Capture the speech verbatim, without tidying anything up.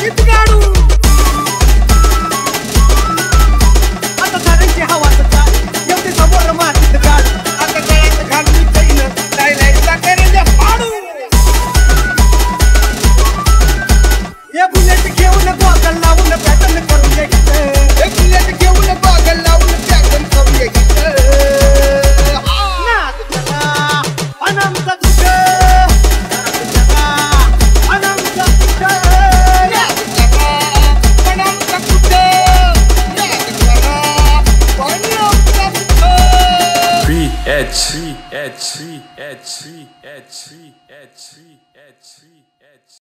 गीत गाडू आता झाडांची हवा सकाळ एवढे समोर मातीत गाड आता गळ्यात घालून चैन लायलायचा करेल पाडू हे बुलेट घेऊन गॉगल लावून पॅटर्न करून ये गीत हे बुलेट घेऊन गॉगल लावून पॅटर्न करून ये गीत नाच चला अनंत तुझ H H H H H H H H